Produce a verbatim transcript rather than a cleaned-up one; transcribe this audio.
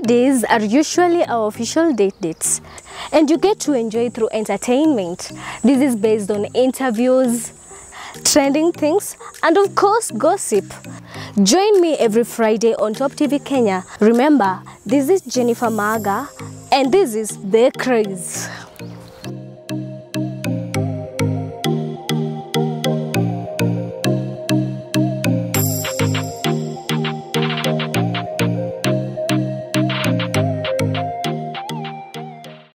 Fridays are usually our official date dates, and you get to enjoy through entertainment. This is based on interviews, trending things, and of course gossip. Join me every Friday on Top T V Kenya. Remember, this is Jennifer Maga, and this is The Craze.